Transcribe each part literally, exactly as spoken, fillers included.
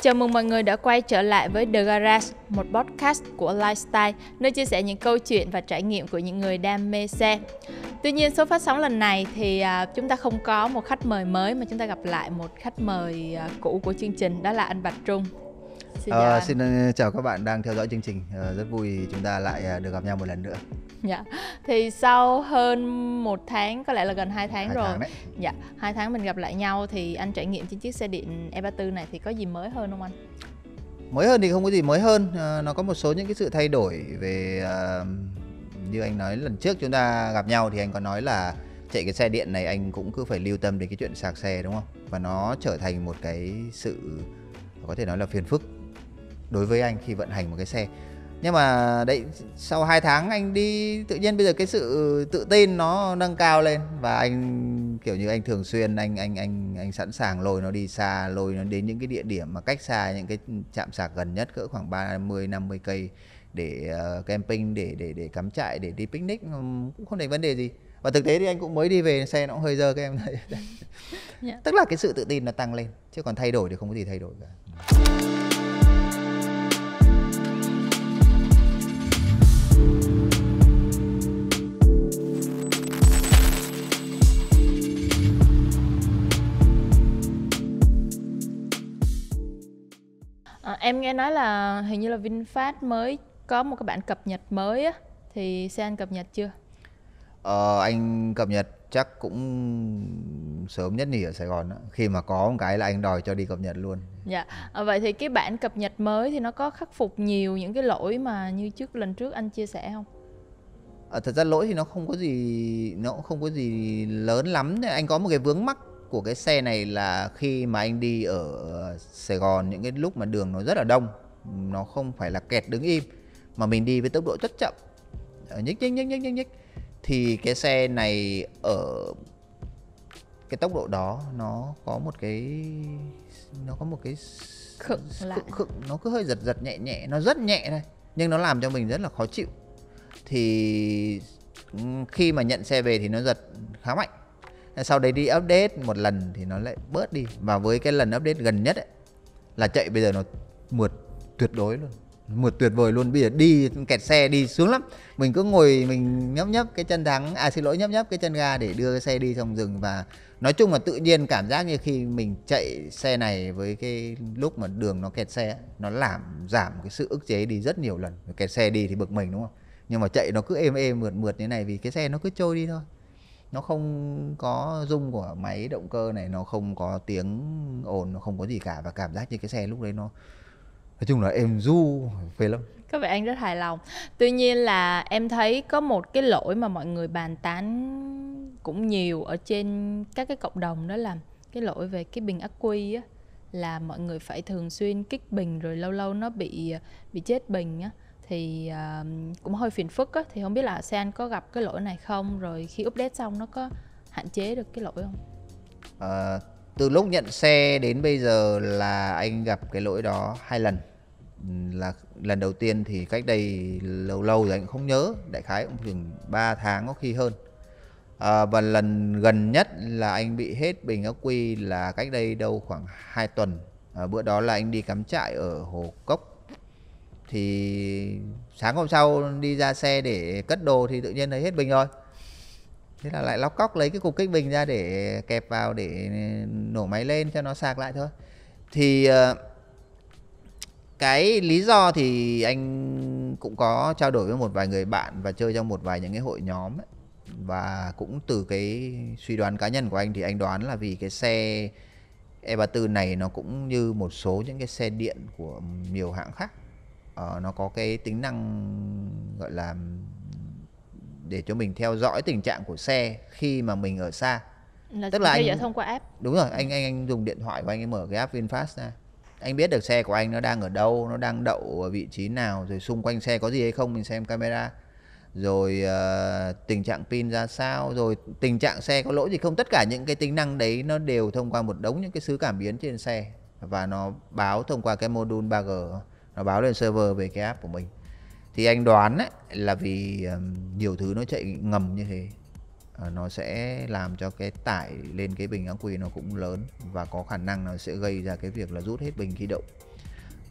Chào mừng mọi người đã quay trở lại với The Garage, một podcast của Lifestyle, nơi chia sẻ những câu chuyện và trải nghiệm của những người đam mê xe. Tuy nhiên, số phát sóng lần này thì uh, chúng ta không có một khách mời mới, mà chúng ta gặp lại một khách mời uh, cũ của chương trình, đó là anh Bạch Trung. Xin, chào, à, xin chào các bạn đang theo dõi chương trình. À, rất vui chúng ta lại được gặp nhau một lần nữa. Dạ. Thì sau hơn một tháng, có lẽ là gần hai tháng hai rồi. Tháng đấy. Dạ, hai tháng mình gặp lại nhau thì anh trải nghiệm trên chiếc xe điện E ba mươi tư này thì có gì mới hơn không anh? Mới hơn thì không có gì mới hơn. À, nó có một số những cái sự thay đổi về uh, như anh nói lần trước chúng ta gặp nhau thì anh có nói là chạy cái xe điện này anh cũng cứ phải lưu tâm đến cái chuyện sạc xe, đúng không? Và nó trở thành một cái sự có thể nói là phiền phức đối với anh khi vận hành một cái xe. Nhưng mà đấy, sau hai tháng anh đi, tự nhiên bây giờ cái sự tự tin nó nâng cao lên và anh kiểu như anh thường xuyên anh anh anh anh sẵn sàng lôi nó đi xa, lôi nó đến những cái địa điểm mà cách xa những cái trạm sạc gần nhất cỡ khoảng ba mươi năm mươi cây để uh, camping, để để để cắm trại, để đi picnic cũng không thành vấn đề gì. Và thực tế thì anh cũng mới đi về, xe nó cũng hơi dơ các em thấy. Yeah. Tức là cái sự tự tin nó tăng lên, chứ còn thay đổi thì không có gì thay đổi cả. À, em nghe nói là hình như là VinFast mới có một cái bản cập nhật mới á, thì xe anh cập nhật chưa? Ờ, anh cập nhật chắc cũng sớm nhất nhỉ ở Sài Gòn đó. Khi mà có một cái là anh đòi cho đi cập nhật luôn. Dạ. À, vậy thì cái bản cập nhật mới thì nó có khắc phục nhiều những cái lỗi mà như trước lần trước anh chia sẻ không? À, thật ra lỗi thì nó không có gì, nó cũng không có gì lớn lắm. Anh có một cái vướng mắc của cái xe này là khi mà anh đi ở Sài Gòn những cái lúc mà đường nó rất là đông, nó không phải là kẹt đứng im mà mình đi với tốc độ rất chậm, nhích nhích nhích nhích nhích nhích thì cái xe này ở cái tốc độ đó nó có một cái nó có một cái khựng lại, khựng, khựng, nó cứ hơi giật giật nhẹ nhẹ, nó rất nhẹ thôi nhưng nó làm cho mình rất là khó chịu. Thì khi mà nhận xe về thì nó giật khá mạnh. Sau đấy đi update một lần thì nó lại bớt đi. Và với cái lần update gần nhất ấy, là chạy bây giờ nó mượt tuyệt đối luôn, mượt tuyệt vời luôn. Bây giờ đi kẹt xe đi sướng lắm. Mình cứ ngồi mình nhấp nhấp cái chân thắng, à xin lỗi nhấp nhấp cái chân ga để đưa cái xe đi trong rừng. Và nói chung là tự nhiên cảm giác như khi mình chạy xe này với cái lúc mà đường nó kẹt xe, nó làm giảm cái sự ức chế đi rất nhiều lần. Kẹt xe đi thì bực mình đúng không? Nhưng mà chạy nó cứ êm êm mượt mượt như này vì cái xe nó cứ trôi đi thôi. Nó không có rung của máy động cơ này, nó không có tiếng ồn, nó không có gì cả. Và cảm giác như cái xe lúc đấy nó nói chung là êm du, phê lắm. Có vẻ anh rất hài lòng. Tuy nhiên là em thấy có một cái lỗi mà mọi người bàn tán cũng nhiều ở trên các cái cộng đồng, đó là cái lỗi về cái bình ắc quy á, là mọi người phải thường xuyên kích bình rồi lâu lâu nó bị bị chết bình á, thì uh, cũng hơi phiền phức á. Thì không biết là xe anh có gặp cái lỗi này không, rồi khi update xong nó có hạn chế được cái lỗi không? À, từ lúc nhận xe đến bây giờ là anh gặp cái lỗi đó hai lần. Là lần đầu tiên thì cách đây lâu lâu rồi anh không nhớ, đại khái cũng chừng ba tháng có khi hơn. À, và lần gần nhất là anh bị hết bình ắc quy là cách đây đâu khoảng hai tuần. À, bữa đó là anh đi cắm trại ở Hồ Cốc. Thì sáng hôm sau đi ra xe để cất đồ thì tự nhiên thấy hết bình rồi. Thế là lại lóc cóc lấy cái cục kích bình ra để kẹp vào để nổ máy lên cho nó sạc lại thôi. Thì cái lý do thì anh cũng có trao đổi với một vài người bạn và chơi trong một vài những cái hội nhóm ấy. Và cũng từ cái suy đoán cá nhân của anh thì anh đoán là vì cái xe E ba mươi tư này nó cũng như một số những cái xe điện của nhiều hãng khác. Ờ, nó có cái tính năng gọi là để cho mình theo dõi tình trạng của xe khi mà mình ở xa. Là tức là theo dõi thông qua app. Đúng rồi, anh anh anh dùng điện thoại của anh ấy mở cái app VinFast ra. Anh biết được xe của anh nó đang ở đâu, nó đang đậu ở vị trí nào, rồi xung quanh xe có gì hay không mình xem camera. Rồi uh, tình trạng pin ra sao, rồi tình trạng xe có lỗi gì không. Tất cả những cái tính năng đấy nó đều thông qua một đống những cái xứ cảm biến trên xe. Và nó báo thông qua cái module ba G, nó báo lên server về cái app của mình. Thì anh đoán ấy, là vì um, nhiều thứ nó chạy ngầm như thế, uh, nó sẽ làm cho cái tải lên cái bình ắc quy nó cũng lớn và có khả năng nó sẽ gây ra cái việc là rút hết bình khi đậu.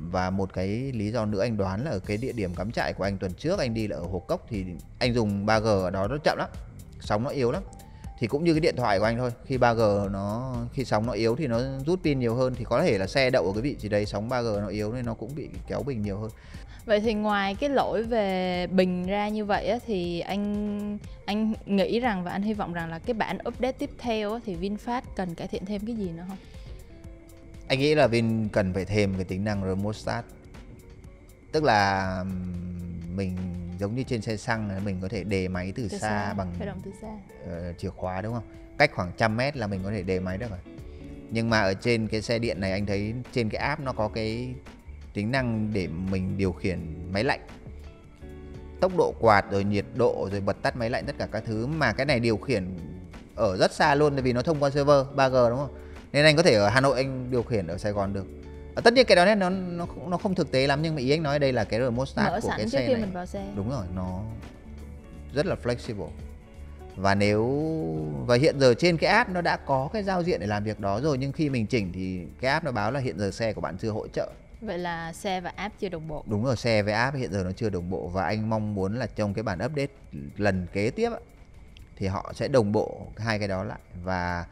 Và một cái lý do nữa anh đoán là ở cái địa điểm cắm trại của anh tuần trước anh đi là ở Hồ Cốc, thì anh dùng ba G ở đó nó chậm lắm, sóng nó yếu lắm. Thì cũng như cái điện thoại của anh thôi, khi ba G nó khi sóng nó yếu thì nó rút pin nhiều hơn, thì có thể là xe đậu ở cái vị trí đấy sóng ba G nó yếu nên nó cũng bị kéo bình nhiều hơn. Vậy thì ngoài cái lỗi về bình ra như vậy á, thì anh anh nghĩ rằng và anh hy vọng rằng là cái bản update tiếp theo á, thì VinFast cần cải thiện thêm cái gì nữa không? Anh nghĩ là Vin cần phải thêm cái tính năng remote start. Tức là mình giống như trên xe xăng, mình có thể đề máy từ, từ xa, xa bằng khởi động từ xa. Uh, chìa khóa đúng không? Cách khoảng trăm mét là mình có thể đề máy được rồi. Nhưng mà ở trên cái xe điện này anh thấy trên cái app nó có cái tính năng để mình điều khiển máy lạnh, tốc độ quạt rồi nhiệt độ rồi bật tắt máy lạnh, tất cả các thứ. Mà cái này điều khiển ở rất xa luôn, tại vì nó thông qua server ba G đúng không? Nên anh có thể ở Hà Nội anh điều khiển ở Sài Gòn được. À, tất nhiên cái đó nó nó nó không thực tế lắm, nhưng mà ý anh nói đây là cái remote start mở của sẵn cái trước xe khi này. Mình vào xe. Đúng rồi, nó rất là flexible. Và nếu và hiện giờ trên cái app nó đã có cái giao diện để làm việc đó rồi, nhưng khi mình chỉnh thì cái app nó báo là hiện giờ xe của bạn chưa hỗ trợ. Vậy là xe và app chưa đồng bộ. Đúng rồi, xe với app hiện giờ nó chưa đồng bộ. Và anh mong muốn là trong cái bản update lần kế tiếp thì họ sẽ đồng bộ hai cái đó lại, và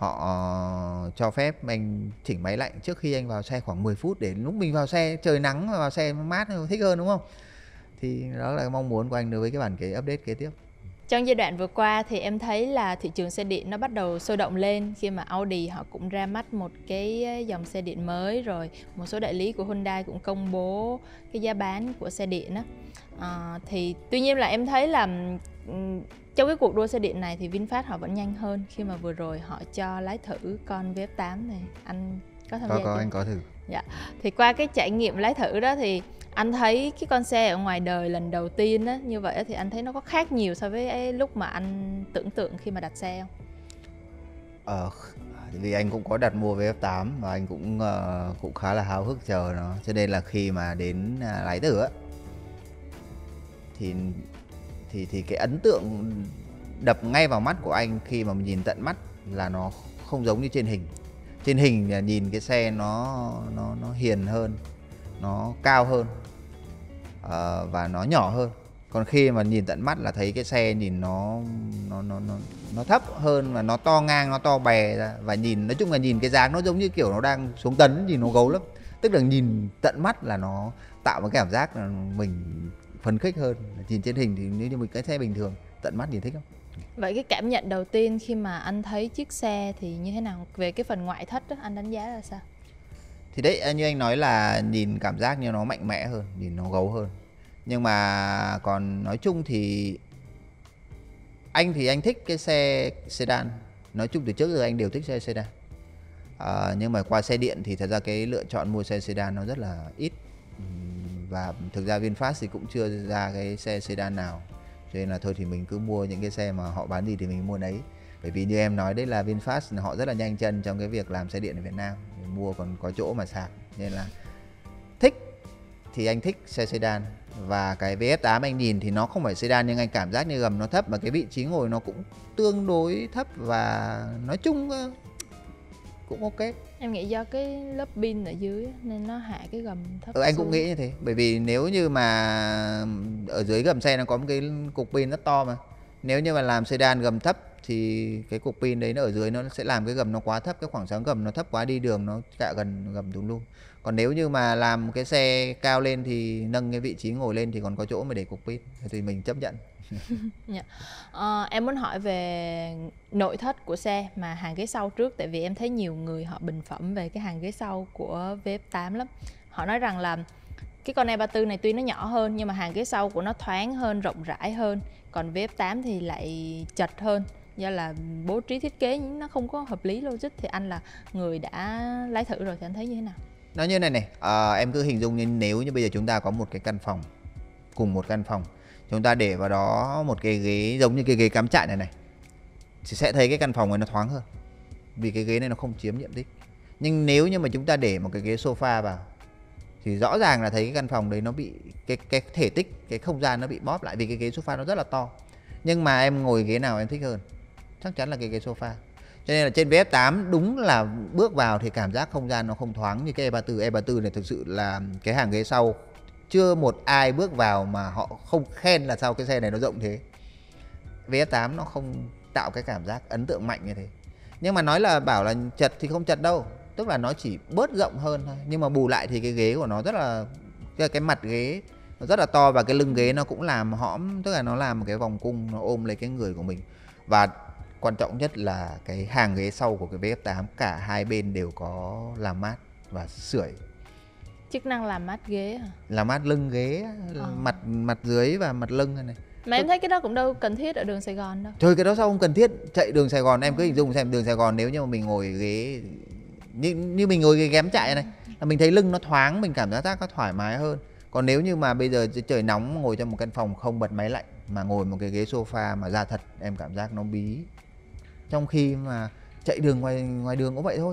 họ cho phép anh chỉnh máy lạnh trước khi anh vào xe khoảng mười phút, để lúc mình vào xe trời nắng và vào xe mát thích hơn đúng không? Thì đó là mong muốn của anh đối với cái bản cái update kế tiếp. Trong giai đoạn vừa qua thì em thấy là thị trường xe điện nó bắt đầu sôi động lên khi mà Audi họ cũng ra mắt một cái dòng xe điện mới, rồi một số đại lý của Hyundai cũng công bố cái giá bán của xe điện đó. À, thì tuy nhiên là em thấy là trong cái cuộc đua xe điện này thì VinFast họ vẫn nhanh hơn, khi mà vừa rồi họ cho lái thử con vê ép tám này. Anh có tham có, gia có, chưa? Anh có thử. Dạ. Thì qua cái trải nghiệm lái thử đó thì anh thấy cái con xe ở ngoài đời lần đầu tiên á, như vậy thì anh thấy nó có khác nhiều so với lúc mà anh tưởng tượng khi mà đặt xe không? Ờ, vì anh cũng có đặt mua vê ép tám và anh cũng uh, cũng khá là háo hức chờ nó, cho nên là khi mà đến uh, lái thử á thì thì thì cái ấn tượng đập ngay vào mắt của anh khi mà mình nhìn tận mắt là nó không giống như trên hình. Trên hình là nhìn cái xe nó nó nó hiền hơn, nó cao hơn uh, và nó nhỏ hơn. Còn khi mà nhìn tận mắt là thấy cái xe nhìn nó nó nó nó nó thấp hơn và nó to ngang, nó to bè ra, và nhìn nói chung là nhìn cái dáng nó giống như kiểu nó đang xuống tấn, nhìn nó gấu lắm. Tức là nhìn tận mắt là nó tạo một cái cảm giác là mình phấn khích hơn. Nhìn trên hình thì nếu như mình cái xe bình thường, tận mắt nhìn thích không? Vậy cái cảm nhận đầu tiên khi mà anh thấy chiếc xe thì như thế nào? Về cái phần ngoại thất đó, anh đánh giá là sao? Thì đấy, như anh nói là nhìn cảm giác như nó mạnh mẽ hơn, nhìn nó gấu hơn. Nhưng mà còn nói chung thì anh thì anh thích cái xe sedan. Nói chung từ trước giờ anh đều thích xe sedan. À, nhưng mà qua xe điện thì thật ra cái lựa chọn mua xe sedan nó rất là ít. Và thực ra VinFast thì cũng chưa ra cái xe sedan nào, cho nên là thôi thì mình cứ mua những cái xe mà họ bán gì thì mình mua đấy. Bởi vì như em nói đấy là VinFast họ rất là nhanh chân trong cái việc làm xe điện ở Việt Nam, mua còn có chỗ mà sạc, nên là thích thì anh thích xe sedan. Và cái vê ép tám anh nhìn thì nó không phải sedan, nhưng anh cảm giác như gầm nó thấp, mà cái vị trí ngồi nó cũng tương đối thấp, và nói chung cũng ok. Em nghĩ do cái lớp pin ở dưới nên nó hạ cái gầm thấp. Ừ, anh xuống. Cũng nghĩ như thế. Bởi vì nếu như mà ở dưới gầm xe nó có một cái cục pin rất to, mà nếu như mà làm sedan gầm thấp thì cái cục pin đấy nó ở dưới nó sẽ làm cái gầm nó quá thấp, cái khoảng sáng gầm nó thấp quá, đi đường nó cạ gần gầm tùm lum. Còn nếu như mà làm cái xe cao lên thì nâng cái vị trí ngồi lên thì còn có chỗ mà để cục pin, thì mình chấp nhận. Yeah. À, em muốn hỏi về nội thất của xe mà hàng ghế sau trước, tại vì em thấy nhiều người họ bình phẩm về cái hàng ghế sau của vê ép tám lắm. Họ nói rằng là cái con E ba mươi tư này tuy nó nhỏ hơn nhưng mà hàng ghế sau của nó thoáng hơn, rộng rãi hơn, còn vê ép tám thì lại chật hơn, do là bố trí thiết kế nó không có hợp lý logic. Thì anh là người đã lái thử rồi thì anh thấy như thế nào? Nó như này này, à, em cứ hình dung như nếu như bây giờ chúng ta có một cái căn phòng, cùng một căn phòng, chúng ta để vào đó một cái ghế giống như cái ghế cắm trại này này, thì sẽ thấy cái căn phòng này nó thoáng hơn, vì cái ghế này nó không chiếm diện tích. Nhưng nếu như mà chúng ta để một cái ghế sofa vào thì rõ ràng là thấy cái căn phòng đấy nó bị cái cái thể tích, cái không gian nó bị bóp lại, vì cái ghế sofa nó rất là to. Nhưng mà em ngồi ghế nào em thích hơn? Chắc chắn là cái ghế sofa. Cho Cho nên là trên vê ép tám đúng là bước vào thì cảm giác không gian nó không thoáng như cái E ba mươi tư. E ba mươi tư này thực sự là cái hàng ghế sau chưa một ai bước vào mà họ không khen là sao cái xe này nó rộng thế. vê ép tám nó không tạo cái cảm giác ấn tượng mạnh như thế. Nhưng mà nói là bảo là chật thì không chật đâu, tức là nó chỉ bớt rộng hơn thôi. Nhưng mà bù lại thì cái ghế của nó rất là, cái, cái mặt ghế nó rất là to, và cái lưng ghế nó cũng làm hõm, tức là nó làm một cái vòng cung, nó ôm lấy cái người của mình. Và quan trọng nhất là cái hàng ghế sau của cái vê ép tám cả hai bên đều có làm mát và sưởi. Chức năng làm mát ghế hả? Làm mát lưng ghế, ờ. mặt mặt dưới và mặt lưng này. Mà em thấy cái đó cũng đâu cần thiết ở đường Sài Gòn đâu. Trời, cái đó sao không cần thiết? Chạy đường Sài Gòn em cứ hình dung xem, đường Sài Gòn nếu như mà mình ngồi ghế như, như mình ngồi ghế ghém chạy này là mình thấy lưng nó thoáng, mình cảm giác nó thoải mái hơn. Còn nếu như mà bây giờ trời nóng ngồi trong một căn phòng không bật máy lạnh mà ngồi một cái ghế sofa mà da thật, em cảm giác nó bí. Trong khi mà chạy đường ngoài ngoài đường cũng vậy thôi.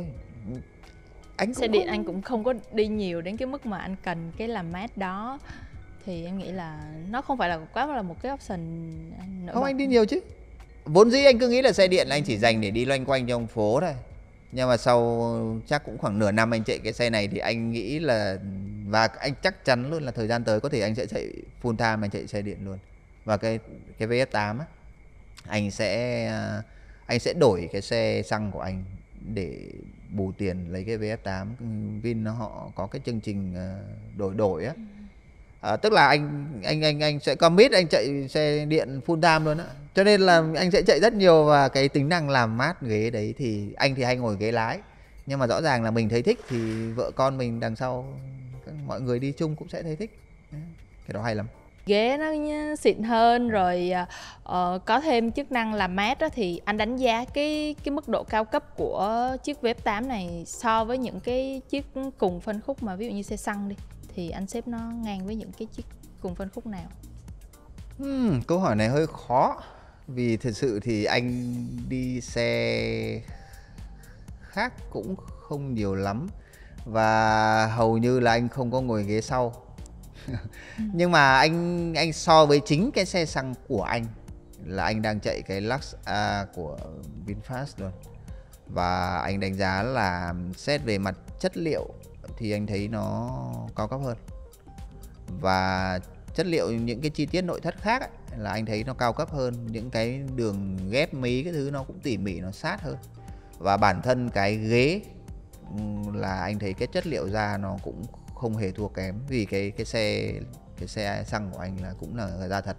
Anh xe điện không... anh cũng không có đi nhiều đến cái mức mà anh cần cái làm mát đó, thì em nghĩ là nó không phải là quá là một cái option nữa. Không, anh đi nhiều chứ. Vốn dĩ anh cứ nghĩ là xe điện là anh chỉ dành để đi loanh quanh trong phố thôi. Nhưng mà sau chắc cũng khoảng nửa năm anh chạy cái xe này thì anh nghĩ là, và anh chắc chắn luôn là thời gian tới có thể anh sẽ chạy full time, anh chạy xe điện luôn. Và cái cái vê ép tám á, anh sẽ anh sẽ đổi cái xe xăng của anh để bù tiền lấy cái vê ép tám. Vin nó họ có cái chương trình đổi đổi á. À, tức là anh anh anh anh sẽ commit anh chạy xe điện full time luôn á. Cho nên là anh sẽ chạy rất nhiều, và cái tính năng làm mát ghế đấy thì anh thì hay ngồi ghế lái. Nhưng mà rõ ràng là mình thấy thích thì vợ con mình đằng sau, mọi người đi chung cũng sẽ thấy thích. Cái đó hay lắm. Ghế nó xịn hơn rồi, uh, có thêm chức năng làm mát đó, thì anh đánh giá cái cái mức độ cao cấp của chiếc vê ép tám này so với những cái chiếc cùng phân khúc mà ví dụ như xe xăng đi, thì anh xếp nó ngang với những cái chiếc cùng phân khúc nào? Hmm, câu hỏi này hơi khó, vì thật sự thì anh đi xe khác cũng không nhiều lắm, và hầu như là anh không có ngồi ghế sau. Nhưng mà anh anh so với chính cái xe xăng của anh là anh đang chạy cái Lux A của VinFast luôn, và anh đánh giá là xét về mặt chất liệu thì anh thấy nó cao cấp hơn, và chất liệu những cái chi tiết nội thất khác ấy, là anh thấy nó cao cấp hơn, những cái đường ghép mí cái thứ nó cũng tỉ mỉ, nó sát hơn. Và bản thân cái ghế là anh thấy cái chất liệu da nó cũng không hề thua kém, vì cái cái xe cái xe xăng của anh là cũng là da thật.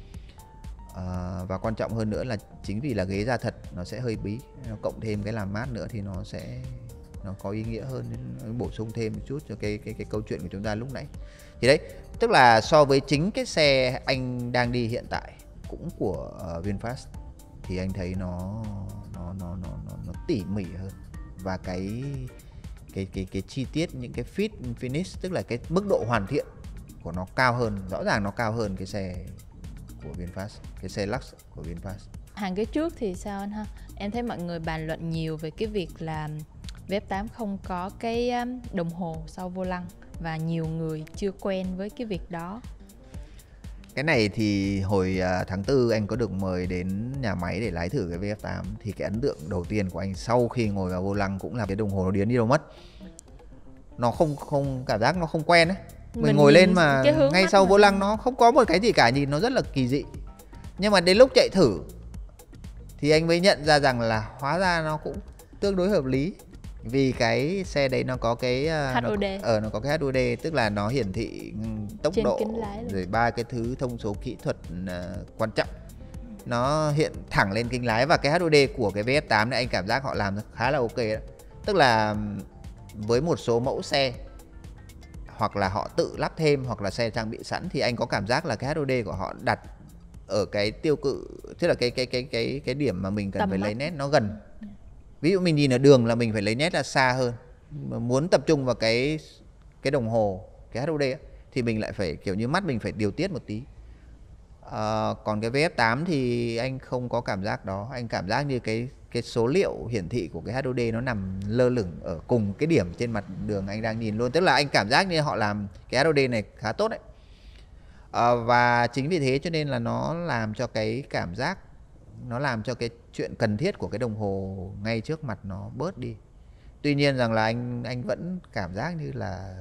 À, và quan trọng hơn nữa là chính vì là ghế da thật nó sẽ hơi bí, nó cộng thêm cái làm mát nữa thì nó sẽ nó có ý nghĩa hơn, bổ sung thêm một chút cho cái cái cái câu chuyện của chúng ta lúc nãy. Thì đấy, tức là so với chính cái xe anh đang đi hiện tại cũng của uh, VinFast thì anh thấy nó nó nó nó nó, nó tỉ mỉ hơn, và cái cái cái cái chi tiết, những cái fit finish, tức là cái mức độ hoàn thiện của nó cao hơn, rõ ràng nó cao hơn cái xe của VinFast, cái xe Lux của VinFast. Hàng ghế trước thì sao anh ha? Em thấy mọi người bàn luận nhiều về cái việc là vê ép tám không có cái đồng hồ sau vô lăng, và nhiều người chưa quen với cái việc đó. Cái này thì hồi tháng tư anh có được mời đến nhà máy để lái thử cái vê ép tám, thì cái ấn tượng đầu tiên của anh sau khi ngồi vào vô lăng cũng là cái đồng hồ nó điến đi đâu mất. Nó không không cảm giác nó không quen ấy. Mình, mình ngồi lên mà ngay sau vô lăng nó không có một cái gì cả, nhìn nó rất là kỳ dị. Nhưng mà đến lúc chạy thử thì anh mới nhận ra rằng là hóa ra nó cũng tương đối hợp lý. Vì cái xe đấy nó có cái hát o đê. Nó, ờ, nó có cái hát o đê, tức là nó hiển thị tốc trên độ rồi ba cái thứ thông số kỹ thuật uh, quan trọng. Nó hiện thẳng lên kính lái, và cái hát o đê của cái vê ép tám này anh cảm giác họ làm khá là ok đó. Tức là với một số mẫu xe hoặc là họ tự lắp thêm hoặc là xe trang bị sẵn thì anh có cảm giác là cái hát o đê của họ đặt ở cái tiêu cự, tức là cái cái cái cái cái điểm mà mình cần Tầm phải mắt. lấy nét nó gần. Ví dụ mình nhìn ở đường là mình phải lấy nét là xa hơn, mà muốn tập trung vào cái cái đồng hồ, cái hát o đê ấy, thì mình lại phải kiểu như mắt mình phải điều tiết một tí. À, còn cái vê ép tám thì anh không có cảm giác đó, anh cảm giác như cái cái số liệu hiển thị của cái hát o đê nó nằm lơ lửng ở cùng cái điểm trên mặt đường anh đang nhìn luôn, tức là anh cảm giác như họ làm cái hát o đê này khá tốt đấy. À, và chính vì thế cho nên là nó làm cho cái cảm giác nó làm cho cái chuyện cần thiết của cái đồng hồ ngay trước mặt nó bớt đi. Tuy nhiên rằng là anh anh vẫn cảm giác như là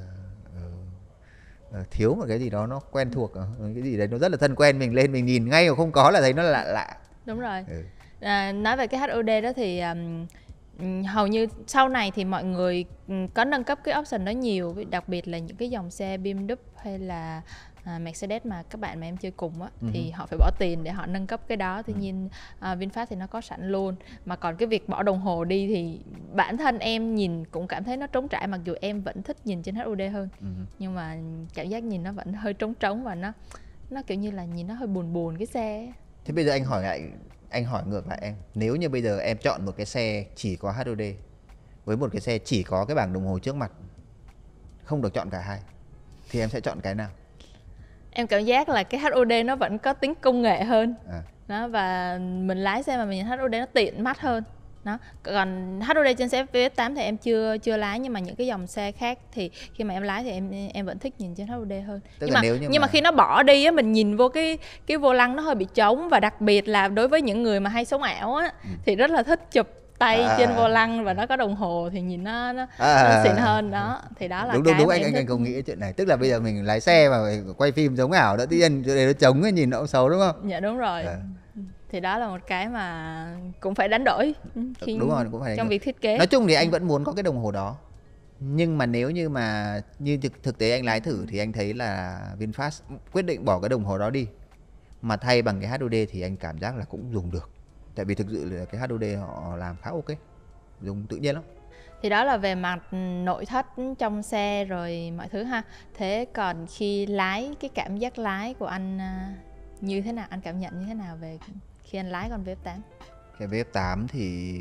uh, uh, thiếu một cái gì đó nó quen thuộc, uh, cái gì đấy nó rất là thân quen, mình lên mình nhìn ngay mà không có là thấy nó lạ lạ. Đúng rồi. Ừ. À, nói về cái hát o đê đó thì um, hầu như sau này thì mọi người có nâng cấp cái option đó nhiều, đặc biệt là những cái dòng xe bê em vê hay là à, Mercedes mà các bạn mà em chơi cùng á, uh-huh. thì họ phải bỏ tiền để họ nâng cấp cái đó. Tuy uh-huh. nhiên à, VinFast thì nó có sẵn luôn. Mà còn cái việc bỏ đồng hồ đi thì bản thân em nhìn cũng cảm thấy nó trống trải, mặc dù em vẫn thích nhìn trên hát o đê hơn, uh-huh. nhưng mà cảm giác nhìn nó vẫn hơi trống trống và nó nó kiểu như là nhìn nó hơi buồn buồn cái xe. Thế bây giờ anh hỏi lại, anh hỏi ngược lại em, nếu như bây giờ em chọn một cái xe chỉ có hát o đê với một cái xe chỉ có cái bảng đồng hồ trước mặt, không được chọn cả hai, thì em sẽ chọn cái nào? Em cảm giác là cái hát o đê nó vẫn có tính công nghệ hơn, à. đó, và mình lái xe mà mình nhìn hát o đê nó tiện mắt hơn. Đó. Còn hát o đê trên xe vê ét tám thì em chưa chưa lái, nhưng mà những cái dòng xe khác thì khi mà em lái thì em em vẫn thích nhìn trên hát o đê hơn. Tức nhưng là mà nếu như nhưng mà... mà khi nó bỏ đi á, mình nhìn vô cái cái vô lăng nó hơi bị trống, và đặc biệt là đối với những người mà hay sống ảo á, ừ. thì rất là thích chụp tay à, trên vô lăng và nó có đồng hồ thì nhìn nó nó, à, nó xịn hơn đó. Thì đó là đúng cái đúng đúng mà anh em anh, thích. anh không nghĩ chuyện này, tức là bây giờ mình lái xe mà quay phim giống ảo đó, tự nhiên chỗ này nó trống ấy, nhìn nó cũng xấu đúng không? Dạ đúng rồi. À. Thì đó là một cái mà cũng phải đánh đổi khi đúng rồi, cũng phải trong việc thiết kế. Nói chung thì anh vẫn muốn có cái đồng hồ đó, nhưng mà nếu như mà như thực, thực tế anh lái thử thì anh thấy là VinFast quyết định bỏ cái đồng hồ đó đi mà thay bằng cái hát o đê thì anh cảm giác là cũng dùng được, tại vì thực sự là cái hát o đê họ làm khá ok, dùng tự nhiên lắm. Thì đó là về mặt nội thất trong xe rồi mọi thứ ha. Thế còn khi lái, cái cảm giác lái của anh như thế nào, anh cảm nhận như thế nào về khi anh lái con vê ép tám? Cái vê ép tám thì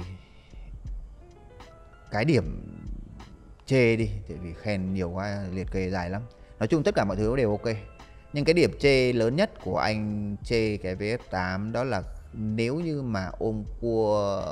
cái điểm chê đi, tại vì khen nhiều quá liệt kê dài lắm. Nói chung tất cả mọi thứ đều ok, nhưng cái điểm chê lớn nhất của anh chê cái vê ép tám đó là nếu như mà ôm cua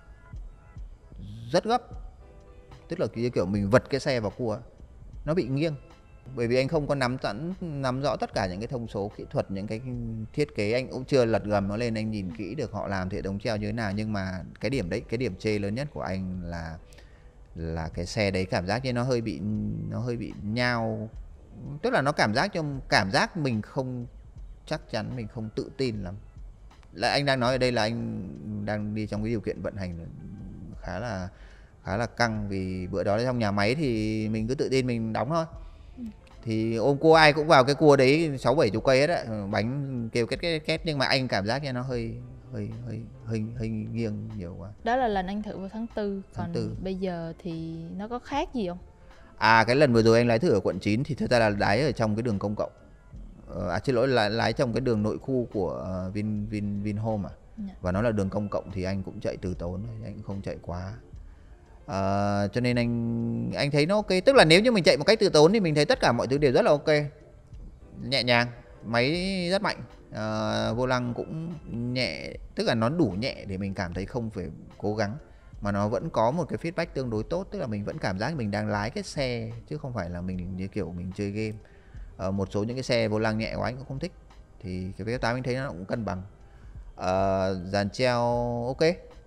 rất gấp, tức là kiểu mình vật cái xe vào cua, nó bị nghiêng. Bởi vì anh không có nắm sẵn nắm rõ tất cả những cái thông số kỹ thuật, những cái thiết kế, anh cũng chưa lật gầm nó lên anh nhìn kỹ được họ làm hệ thống treo như thế nào. Nhưng mà cái điểm đấy, cái điểm chê lớn nhất của anh là là cái xe đấy cảm giác như nó hơi bị nó hơi bị nhao, tức là nó cảm giác cho cảm giác mình không chắc chắn, mình không tự tin lắm. Là anh đang nói ở đây là anh đang đi trong cái điều kiện vận hành khá là khá là căng, vì bữa đó trong nhà máy thì mình cứ tự tin mình đóng thôi. Thì ôm cua ai cũng vào cái cua đấy sáu bảy chục cây hết á, bánh kêu két két két, nhưng mà anh cảm giác như nó hơi hơi hơi hơi hơi nghiêng nhiều quá. Đó là lần anh thử vào tháng tư, tháng còn tư. Bây giờ thì nó có khác gì không? À cái lần vừa rồi anh lái thử ở quận chín thì thật ra là lái ở trong cái đường công cộng. À xin lỗi là lái trong cái đường nội khu của Vin Vin Vinhome à. Yeah. Và nó là đường công cộng thì anh cũng chạy từ tốn thôi, anh cũng không chạy quá. À, cho nên anh anh thấy nó ok, tức là nếu như mình chạy một cách từ tốn thì mình thấy tất cả mọi thứ đều rất là ok, nhẹ nhàng, máy rất mạnh, à, vô lăng cũng nhẹ, tức là nó đủ nhẹ để mình cảm thấy không phải cố gắng, mà nó vẫn có một cái feedback tương đối tốt, tức là mình vẫn cảm giác mình đang lái cái xe chứ không phải là mình như kiểu mình chơi game. À, một số những cái xe vô lăng nhẹ quá anh cũng không thích, thì cái vê ép tám anh thấy nó cũng cân bằng. À, dàn treo ok.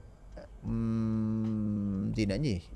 Uhm, gì nữa nhỉ?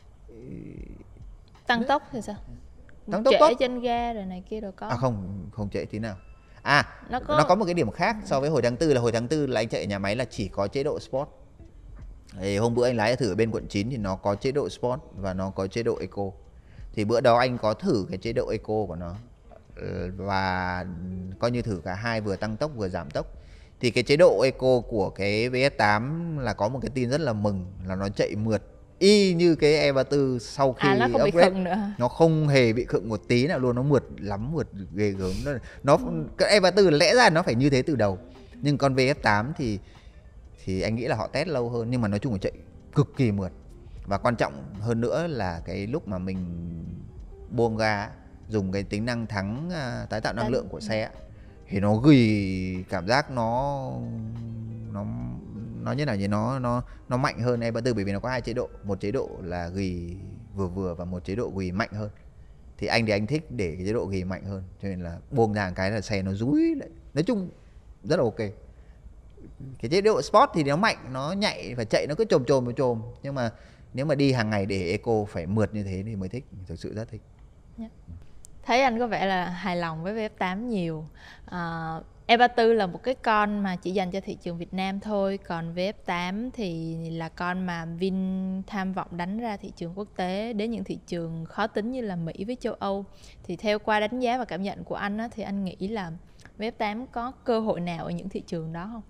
Tăng tốc thì sao? Tăng tốc trễ tốt. chân ga rồi này kia rồi có. À không, không trễ tí nào. À, nó có... nó có một cái điểm khác so với hồi tháng tư là hồi tháng tư là anh chạy ở nhà máy là chỉ có chế độ Sport. Thì hôm bữa anh lái thử ở bên quận chín thì nó có chế độ Sport và nó có chế độ Eco. Thì bữa đó anh có thử cái chế độ Eco của nó và coi như thử cả hai, vừa tăng tốc vừa giảm tốc. Thì cái chế độ Eco của cái vê ép tám là có một cái tin rất là mừng là nó chạy mượt y như cái E ba mươi tư sau khi à, nó không upgrade. bị khựng nữa. Nó không hề bị khựng một tí nào luôn, nó mượt lắm, mượt ghê gớm. Nó, nó cái E ba mươi tư lẽ ra nó phải như thế từ đầu. Nhưng con vê ép tám thì thì anh nghĩ là họ test lâu hơn, nhưng mà nói chung là chạy cực kỳ mượt. Và quan trọng hơn nữa là cái lúc mà mình buông ga dùng cái tính năng thắng uh, tái tạo năng lượng của xe thì nó gửi cảm giác nó nó nó như nào nhỉ, nó nó nó mạnh hơn E ba mươi tư, bởi vì nó có hai chế độ, một chế độ là ghi vừa vừa và một chế độ ghi mạnh hơn. Thì anh thì anh thích để cái chế độ ghi mạnh hơn, cho nên là buông ra cái là xe nó rúi lại. Nói chung rất là ok. Cái chế độ Sport thì nó mạnh, nó nhạy, phải chạy nó cứ chồm chồm chồm. Nhưng mà nếu mà đi hàng ngày để Eco phải mượt như thế thì mới thích, thực sự rất thích. Yeah. Thấy anh có vẻ là hài lòng với vê ép tám nhiều. À, E ba tư là một cái con mà chỉ dành cho thị trường Việt Nam thôi, còn vê ép tám thì là con mà Vin tham vọng đánh ra thị trường quốc tế, đến những thị trường khó tính như là Mỹ với châu Âu. Thì theo qua đánh giá và cảm nhận của anh á, thì anh nghĩ là vê ép tám có cơ hội nào ở những thị trường đó không?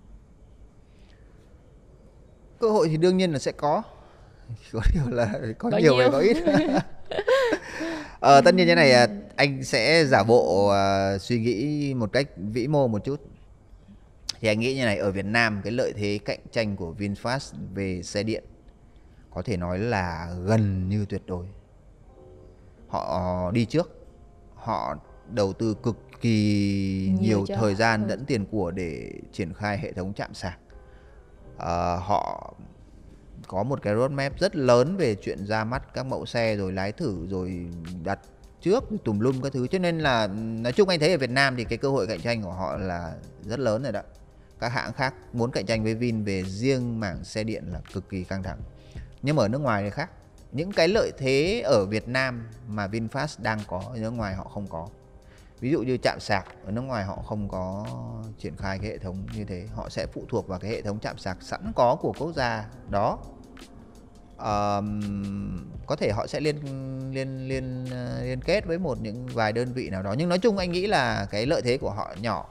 Cơ hội thì đương nhiên là sẽ có, có điều là có, Có nhiều nhiều. hay có ít. Ờ, tất nhiên thế này, anh sẽ giả bộ uh, suy nghĩ một cách vĩ mô một chút. Thì anh nghĩ như này, ở Việt Nam cái lợi thế cạnh tranh của VinFast về xe điện có thể nói là gần như tuyệt đối. Họ đi trước, họ đầu tư cực kỳ nhiều, nhiều thời gian ừ. lẫn tiền của để triển khai hệ thống trạm sạc. À, họ có một cái roadmap rất lớn về chuyện ra mắt các mẫu xe, rồi lái thử, rồi đặt trước, tùm lum các thứ. Cho nên là nói chung anh thấy ở Việt Nam thì cái cơ hội cạnh tranh của họ là rất lớn rồi đó. Các hãng khác muốn cạnh tranh với Vin về riêng mảng xe điện là cực kỳ căng thẳng. Nhưng mà ở nước ngoài thì khác. Những cái lợi thế ở Việt Nam mà VinFast đang có ở nước ngoài họ không có. Ví dụ như trạm sạc, ở nước ngoài họ không có triển khai cái hệ thống như thế. Họ sẽ phụ thuộc vào cái hệ thống trạm sạc sẵn có của quốc gia đó. Um, có thể họ sẽ liên liên liên liên kết với một những vài đơn vị nào đó, nhưng nói chung anh nghĩ là cái lợi thế của họ nhỏ.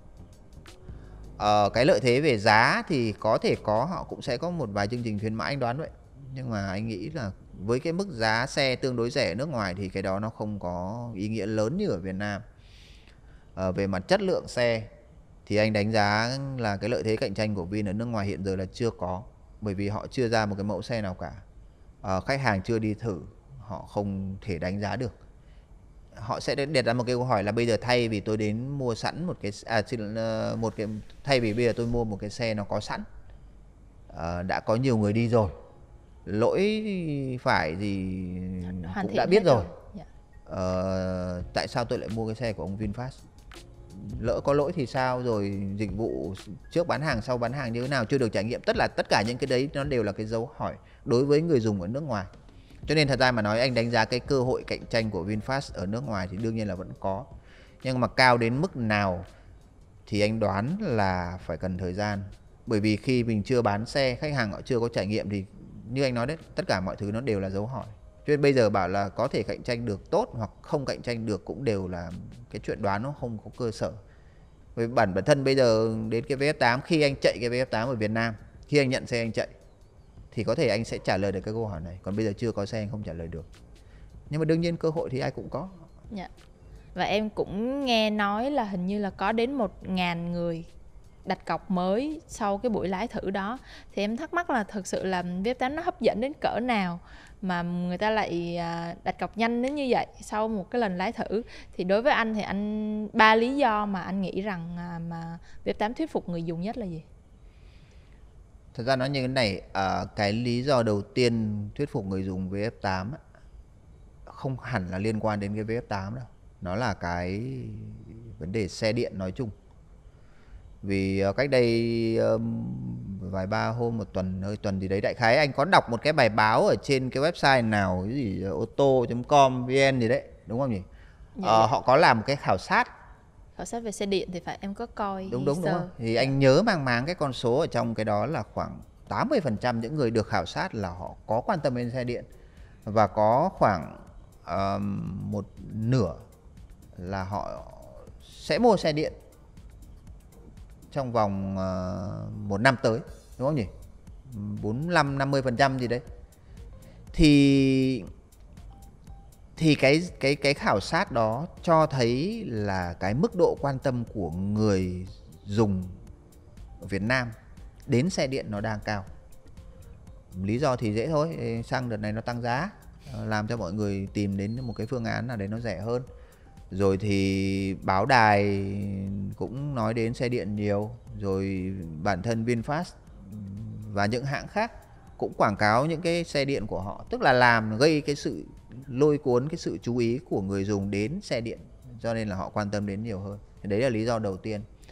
Uh, cái lợi thế về giá thì có thể có, họ cũng sẽ có một vài chương trình khuyến mãi, anh đoán vậy. Nhưng mà anh nghĩ là với cái mức giá xe tương đối rẻ ở nước ngoài thì cái đó nó không có ý nghĩa lớn như ở Việt Nam. Uh, về mặt chất lượng xe thì anh đánh giá là cái lợi thế cạnh tranh của Vin ở nước ngoài hiện giờ là chưa có. Bởi vì họ chưa ra một cái mẫu xe nào cả. À, khách hàng chưa đi thử, họ không thể đánh giá được. Họ sẽ đặt ra một cái câu hỏi là bây giờ thay vì tôi đến mua sẵn một cái à, một cái thay vì bây giờ tôi mua một cái xe nó có sẵn, à, đã có nhiều người đi rồi, lỗi phải gì Hoàn cũng đã biết rồi. Yeah. À, tại sao tôi lại mua cái xe của ông VinFast? Lỡ có lỗi thì sao, rồi dịch vụ trước bán hàng sau bán hàng như thế nào, chưa được trải nghiệm. Tất là tất cả những cái đấy nó đều là cái dấu hỏi đối với người dùng ở nước ngoài. Cho nên thật ra mà nói, anh đánh giá cái cơ hội cạnh tranh của VinFast ở nước ngoài thì đương nhiên là vẫn có, nhưng mà cao đến mức nào thì anh đoán là phải cần thời gian. Bởi vì khi mình chưa bán xe, khách hàng họ chưa có trải nghiệm thì như anh nói đấy, tất cả mọi thứ nó đều là dấu hỏi. Cho nên bây giờ bảo là có thể cạnh tranh được tốt hoặc không cạnh tranh được cũng đều là cái chuyện đoán, nó không có cơ sở. Với bản bản thân bây giờ đến cái vê ép tám, khi anh chạy cái vê ép tám ở Việt Nam, khi anh nhận xe anh chạy thì có thể anh sẽ trả lời được cái câu hỏi này. Còn bây giờ chưa có xe anh không trả lời được. Nhưng mà đương nhiên cơ hội thì ai cũng có. Yeah. Và em cũng nghe nói là hình như là có đến một ngàn người đặt cọc mới sau cái buổi lái thử đó. Thì em thắc mắc là thực sự là vê ép tám nó hấp dẫn đến cỡ nào mà người ta lại đặt cọc nhanh đến như vậy sau một cái lần lái thử. Thì đối với anh thì anh ba lý do mà anh nghĩ rằng mà vê ép tám thuyết phục người dùng nhất là gì? Thật ra nói như thế này, à, cái lý do đầu tiên thuyết phục người dùng vê ép tám không hẳn là liên quan đến cái vê ép tám đâu. Nó là cái vấn đề xe điện nói chung. Vì cách đây um, vài ba hôm, một tuần, hơi tuần gì đấy, đại khái anh có đọc một cái bài báo ở trên cái website nào, cái gì ô tô chấm com vn gì đấy, đúng không nhỉ? Dạ, ờ, dạ. Họ có làm một cái khảo sát. Khảo sát về xe điện thì phải em có coi. Đúng đúng đúng không? Thì dạ. Anh nhớ mang máng cái con số ở trong cái đó là khoảng tám mươi phần trăm những người được khảo sát là họ có quan tâm đến xe điện. Và có khoảng um, một nửa là họ sẽ mua xe điện trong vòng uh, một năm tới, đúng không nhỉ? bốn mươi lăm năm mươi phần trăm gì đấy. Thì thì cái cái cái khảo sát đó cho thấy là cái mức độ quan tâm của người dùng ở Việt Nam đến xe điện nó đang cao. Lý do thì dễ thôi, xăng đợt này nó tăng giá, làm cho mọi người tìm đến một cái phương án nào đấy nó rẻ hơn. Rồi thì báo đài cũng nói đến xe điện nhiều, rồi bản thân VinFast và những hãng khác cũng quảng cáo những cái xe điện của họ, tức là làm gây cái sự lôi cuốn, cái sự chú ý của người dùng đến xe điện, cho nên là họ quan tâm đến nhiều hơn. Đấy là lý do đầu tiên.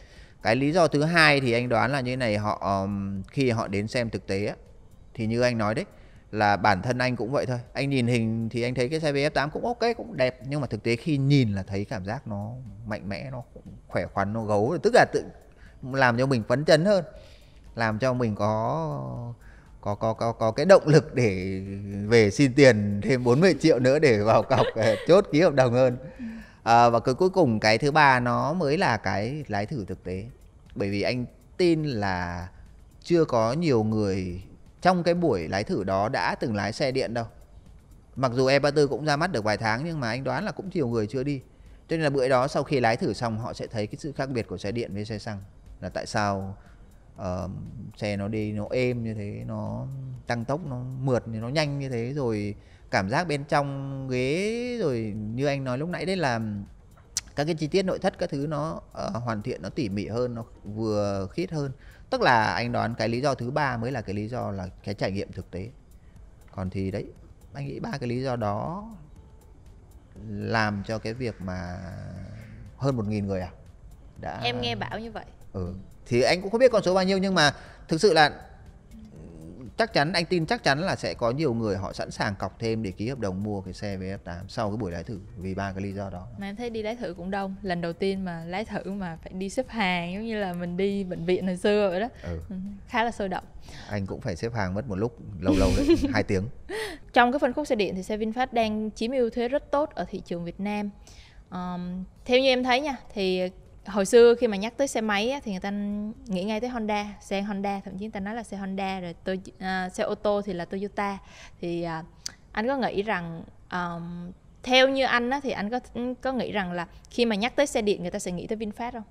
Cái lý do thứ hai thì anh đoán là như này, họ um, khi họ đến xem thực tế á, thì như anh nói đấy, là bản thân anh cũng vậy thôi. Anh nhìn hình thì anh thấy cái xe vê ép tám cũng ok, cũng đẹp, nhưng mà thực tế khi nhìn là thấy cảm giác nó mạnh mẽ, nó khỏe khoắn, nó gấu, tức là tự làm cho mình phấn chấn hơn, làm cho mình có có có có có cái động lực để về xin tiền thêm bốn mươi triệu nữa để vào cọc chốt ký hợp đồng hơn. À, và cái cuối cùng cái thứ ba nó mới là cái lái thử thực tế. Bởi vì anh tin là chưa có nhiều người trong cái buổi lái thử đó đã từng lái xe điện đâu. Mặc dù E ba mươi tư cũng ra mắt được vài tháng, nhưng mà anh đoán là cũng nhiều người chưa đi. Cho nên là bữa đó sau khi lái thử xong, họ sẽ thấy cái sự khác biệt của xe điện với xe xăng. Là tại sao uh, xe nó đi nó êm như thế, nó tăng tốc, nó mượt, nó nhanh như thế, rồi cảm giác bên trong ghế, rồi như anh nói lúc nãy đấy là các cái chi tiết nội thất các thứ nó uh, hoàn thiện, nó tỉ mỉ hơn, nó vừa khít hơn. Tức là anh đoán cái lý do thứ ba mới là cái lý do là cái trải nghiệm thực tế. Còn thì đấy, anh nghĩ ba cái lý do đó làm cho cái việc mà hơn một nghìn người à đã... Em nghe bảo như vậy. Ừ. Thì anh cũng không biết con số bao nhiêu, nhưng mà thực sự là chắc chắn, anh tin chắc chắn là sẽ có nhiều người họ sẵn sàng cọc thêm để ký hợp đồng mua cái xe vê ép tám sau cái buổi lái thử, vì ba cái lý do đó. Mà em thấy đi lái thử cũng đông. Lần đầu tiên mà lái thử mà phải đi xếp hàng giống như là mình đi bệnh viện hồi xưa vậy đó. Ừ. Khá là sôi động. Anh cũng phải xếp hàng mất một lúc lâu lâu đấy, hai tiếng. Trong cái phân khúc xe điện thì xe VinFast đang chiếm ưu thế rất tốt ở thị trường Việt Nam. Um, theo như em thấy nha, thì hồi xưa khi mà nhắc tới xe máy á, thì người ta nghĩ ngay tới Honda, xe Honda, thậm chí người ta nói là xe Honda, rồi tôi, uh, xe ô tô thì là Toyota. Thì uh, anh có nghĩ rằng um, theo như anh á, thì anh có có nghĩ rằng là khi mà nhắc tới xe điện người ta sẽ nghĩ tới VinFast không?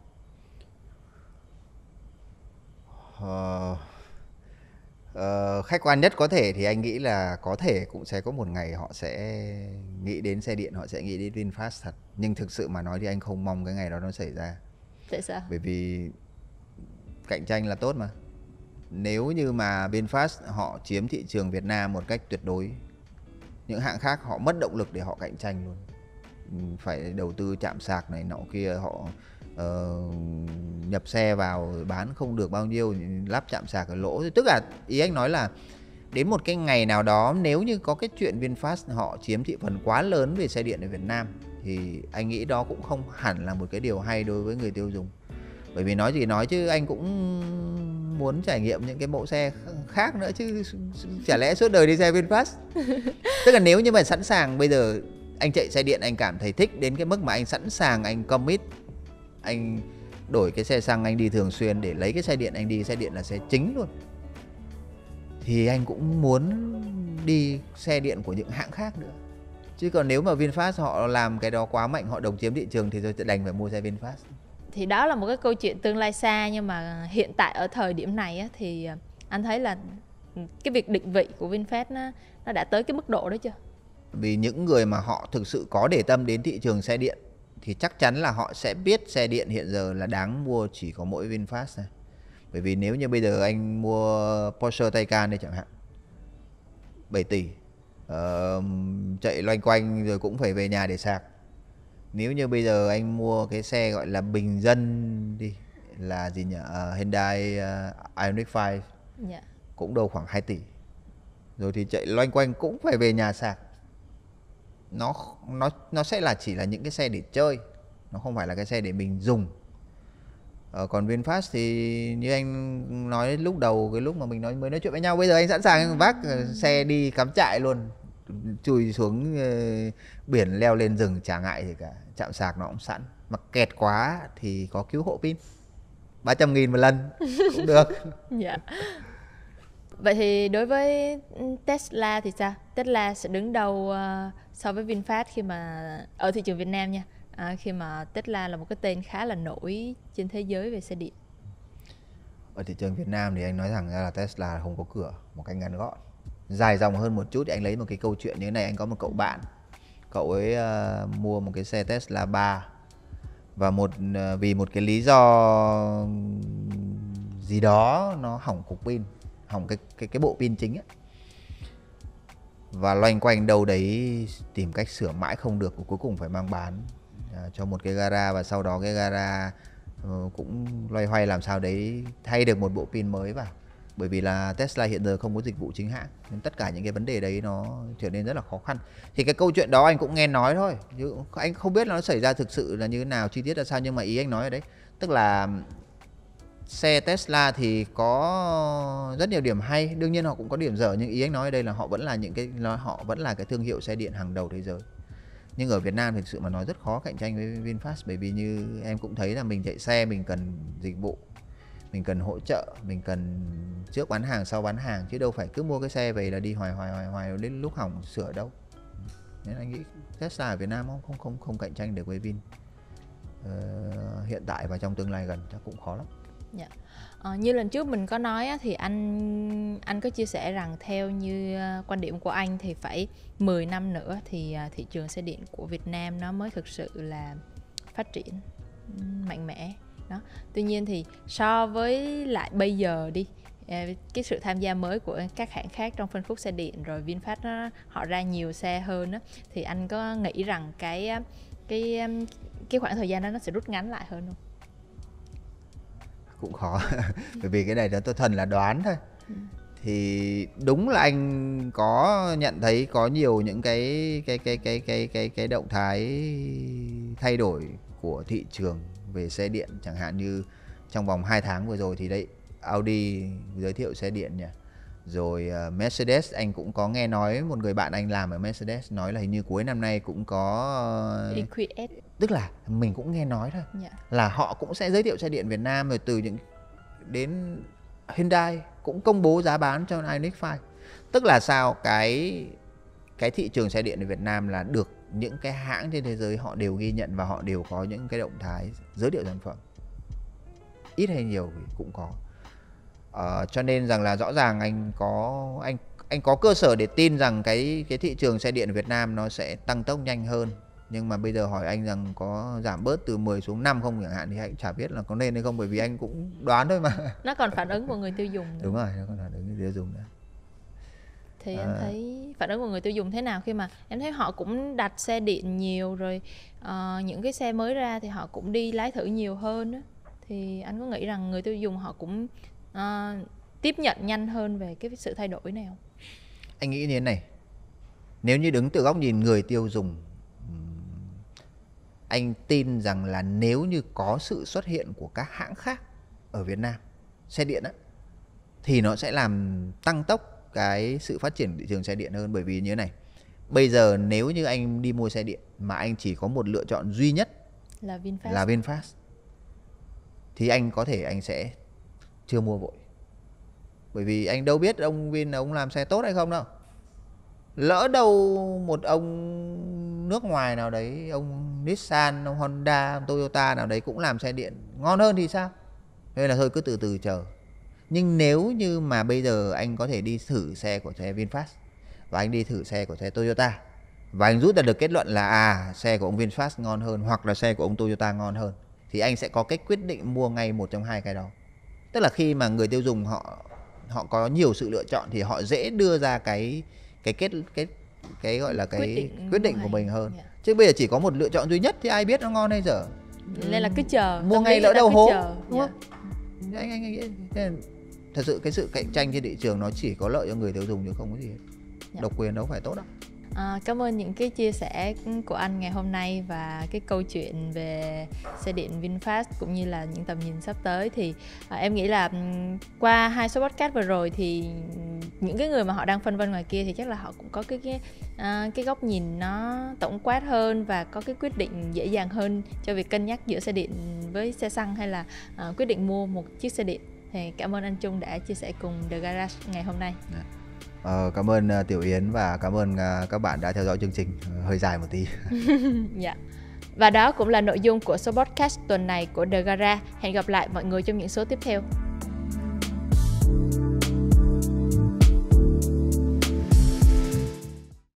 Uh, uh, khách quan nhất có thể thì anh nghĩ là có thể cũng sẽ có một ngày họ sẽ nghĩ đến xe điện, họ sẽ nghĩ đến VinFast thật. Nhưng thực sự mà nói thì anh không mong cái ngày đó nó xảy ra. Tại sao? Bởi vì cạnh tranh là tốt mà. Nếu như mà VinFast họ chiếm thị trường Việt Nam một cách tuyệt đối, những hãng khác họ mất động lực để họ cạnh tranh luôn. Phải đầu tư chạm sạc này nọ kia, họ uh, nhập xe vào bán không được bao nhiêu, lắp chạm sạc ở lỗ. Tức là ý anh nói là đến một cái ngày nào đó, nếu như có cái chuyện VinFast họ chiếm thị phần quá lớn về xe điện ở Việt Nam, thì anh nghĩ đó cũng không hẳn là một cái điều hay đối với người tiêu dùng. Bởi vì nói gì nói chứ anh cũng muốn trải nghiệm những cái mẫu xe khác nữa chứ, chả lẽ suốt đời đi xe VinFast. Tức là nếu như mà sẵn sàng bây giờ anh chạy xe điện, anh cảm thấy thích đến cái mức mà anh sẵn sàng, anh commit, anh đổi cái xe xăng anh đi thường xuyên để lấy cái xe điện anh đi, xe điện là xe chính luôn, thì anh cũng muốn đi xe điện của những hãng khác nữa. Chứ còn nếu mà VinFast họ làm cái đó quá mạnh, họ độc chiếm thị trường thì tôi đành phải mua xe VinFast. Thì đó là một cái câu chuyện tương lai xa, nhưng mà hiện tại ở thời điểm này á, thì anh thấy là cái việc định vị của VinFast nó, nó đã tới cái mức độ đó chưa? Vì những người mà họ thực sự có để tâm đến thị trường xe điện thì chắc chắn là họ sẽ biết xe điện hiện giờ là đáng mua chỉ có mỗi VinFast này. Bởi vì nếu như bây giờ anh mua Porsche Taycan đây chẳng hạn, bảy tỷ, uh, chạy loanh quanh rồi cũng phải về nhà để sạc. Nếu như bây giờ anh mua cái xe gọi là bình dân đi, là gì nhỉ, uh, Hyundai uh, Ioniq năm, yeah, cũng đâu khoảng hai tỷ, rồi thì chạy loanh quanh cũng phải về nhà sạc. Nó nó nó sẽ là chỉ là những cái xe để chơi, nó không phải là cái xe để mình dùng. Ờ, còn VinFast thì như anh nói lúc đầu, cái lúc mà mình nói mới nói chuyện với nhau, bây giờ anh sẵn sàng vác xe đi cắm trại luôn, chui xuống uh, biển, leo lên rừng chả ngại gì cả, chạm sạc nó cũng sẵn. Mà kẹt quá thì có cứu hộ pin, ba trăm nghìn một lần cũng được. Dạ. Vậy thì đối với Tesla thì sao? Tesla sẽ đứng đâu uh, so với VinFast khi mà ở thị trường Việt Nam nha, à, khi mà Tesla là một cái tên khá là nổi trên thế giới về xe điện. Ở thị trường Việt Nam thì anh nói rằng là Tesla không có cửa, một cách ngắn gọn. Dài dòng hơn một chút thì anh lấy một cái câu chuyện như thế này. Anh có một cậu bạn, cậu ấy uh, mua một cái xe Tesla ba, và một uh, vì một cái lý do gì đó nó hỏng cục pin, hỏng cái cái cái bộ pin chính ấy. Và loanh quanh đâu đấy tìm cách sửa mãi không được, cuối cùng phải mang bán uh, cho một cái gara, và sau đó cái gara uh, cũng loay hoay làm sao đấy thay được một bộ pin mới vào. Bởi vì là Tesla hiện giờ không có dịch vụ chính hãng, nên tất cả những cái vấn đề đấy nó trở nên rất là khó khăn. Thì cái câu chuyện đó anh cũng nghe nói thôi, chứ anh không biết nó xảy ra thực sự là như thế nào, chi tiết là sao, nhưng mà ý anh nói ở đấy, tức là xe Tesla thì có rất nhiều điểm hay, đương nhiên họ cũng có điểm dở, nhưng ý anh nói ở đây là họ vẫn là những cái họ vẫn là cái thương hiệu xe điện hàng đầu thế giới. Nhưng ở Việt Nam thực sự mà nói rất khó cạnh tranh với VinFast, bởi vì như em cũng thấy là mình chạy xe mình cần dịch vụ, mình cần hỗ trợ, mình cần trước bán hàng sau bán hàng, chứ đâu phải cứ mua cái xe về là đi hoài hoài hoài hoài đến lúc hỏng sửa đâu. Nên anh nghĩ Tesla ở Việt Nam không không không, không cạnh tranh được với Vin ờ, hiện tại và trong tương lai gần chắc cũng khó lắm. Dạ. Ờ, như lần trước mình có nói á, thì anh anh có chia sẻ rằng theo như uh, quan điểm của anh thì phải mười năm nữa thì uh, thị trường xe điện của Việt Nam nó mới thực sự là phát triển um, mạnh mẽ. Đó. Tuy nhiên thì so với lại bây giờ đi, cái sự tham gia mới của các hãng khác trong phân khúc xe điện, rồi VinFast nó, họ ra nhiều xe hơn đó, thì anh có nghĩ rằng cái cái cái khoảng thời gian đó nó sẽ rút ngắn lại hơn không? Cũng khó. Bởi vì cái này nó tôi thuần là đoán thôi. Ừ. Thì đúng là anh có nhận thấy có nhiều những cái cái cái cái cái cái cái động thái thay đổi của thị trường về xe điện, chẳng hạn như trong vòng hai tháng vừa rồi thì đấy Audi giới thiệu xe điện nhỉ. Rồi uh, Mercedes, anh cũng có nghe nói một người bạn anh làm ở Mercedes nói là hình như cuối năm nay cũng có e quy ét. Tức là mình cũng nghe nói thôi. Yeah. Là họ cũng sẽ giới thiệu xe điện Việt Nam, rồi từ những đến Hyundai cũng công bố giá bán cho Ioniq năm. Tức là sao, cái cái thị trường xe điện ở Việt Nam là được những cái hãng trên thế giới họ đều ghi nhận và họ đều có những cái động thái giới thiệu sản phẩm, ít hay nhiều thì cũng có. Uh, cho nên rằng là rõ ràng anh có anh anh có cơ sở để tin rằng cái cái thị trường xe điện ở Việt Nam nó sẽ tăng tốc nhanh hơn. Nhưng mà bây giờ hỏi anh rằng có giảm bớt từ mười xuống năm không chẳng hạn thì anh chả biết là có nên hay không, bởi vì anh cũng đoán thôi mà. Nó còn phản ứng của người tiêu dùng nữa. Đúng rồi, nó còn phản ứng của người tiêu dùng nữa. Thì à... em thấy phản ứng của người tiêu dùng thế nào khi mà em thấy họ cũng đặt xe điện nhiều rồi, uh, những cái xe mới ra thì họ cũng đi lái thử nhiều hơn đó. Thì anh có nghĩ rằng người tiêu dùng họ cũng uh, tiếp nhận nhanh hơn về cái sự thay đổi này không? Anh nghĩ như thế này, nếu như đứng từ góc nhìn người tiêu dùng, anh tin rằng là nếu như có sự xuất hiện của các hãng khác ở Việt Nam xe điện á, thì nó sẽ làm tăng tốc cái sự phát triển thị trường xe điện hơn. Bởi vì như thế này, bây giờ nếu như anh đi mua xe điện mà anh chỉ có một lựa chọn duy nhất là VinFast, là VinFast thì anh có thể anh sẽ chưa mua vội. Bởi vì anh đâu biết ông Vin ông làm xe tốt hay không đâu. Lỡ đâu một ông nước ngoài nào đấy, ông Nissan, ông Honda, ông Toyota nào đấy cũng làm xe điện ngon hơn thì sao? Nên là thôi cứ từ từ chờ. Nhưng nếu như mà bây giờ anh có thể đi thử xe của xe VinFast và anh đi thử xe của xe Toyota và anh rút ra được kết luận là à xe của ông VinFast ngon hơn hoặc là xe của ông Toyota ngon hơn, thì anh sẽ có cái quyết định mua ngay một trong hai cái đó. Tức là khi mà người tiêu dùng họ họ có nhiều sự lựa chọn thì họ dễ đưa ra cái cái kết cái cái gọi là cái quyết định, quyết định của mình hơn. Yeah. Chứ bây giờ chỉ có một lựa chọn duy nhất thì ai biết nó ngon hay dở. Nên là cứ chờ, mua ngay lỡ đâu hố, đúng yeah. không? Anh anh nghĩ thật sự cái sự cạnh tranh trên thị trường nó chỉ có lợi cho người tiêu dùng chứ không có gì hết. Yeah. Độc quyền đâu phải tốt đâu. À, cảm ơn những cái chia sẻ của anh ngày hôm nay và cái câu chuyện về xe điện VinFast cũng như là những tầm nhìn sắp tới. Thì à, em nghĩ là qua hai số podcast vừa rồi thì những cái người mà họ đang phân vân ngoài kia thì chắc là họ cũng có cái cái à, cái góc nhìn nó tổng quát hơn và có cái quyết định dễ dàng hơn cho việc cân nhắc giữa xe điện với xe xăng hay là à, quyết định mua một chiếc xe điện. Thì cảm ơn anh Trung đã chia sẻ cùng The Garage ngày hôm nay. Yeah. Ờ, cảm ơn uh, Tiểu Yến và cảm ơn uh, các bạn đã theo dõi chương trình uh, hơi dài một tí. Dạ. Và đó cũng là nội dung của số podcast tuần này của The Garage. Hẹn gặp lại mọi người trong những số tiếp theo.